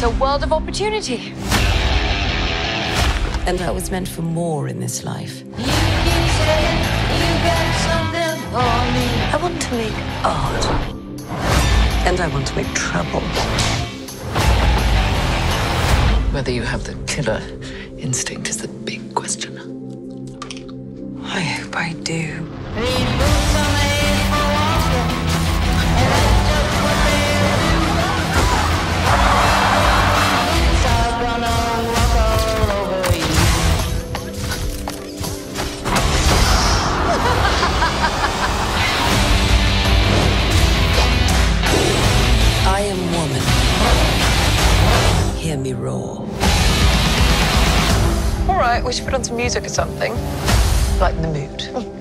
a world of opportunity. And I was meant for more in this life. You keep saying you got something for me. I want to make art. And I want to make trouble. Whether you have the killer instinct is the big question. I hope I do. These boots are made for walking, and that's just what they'll do. So I'm gonna walk all over you. I am woman. Hear me roar. All right, we should put on some music or something. Lighten the mood.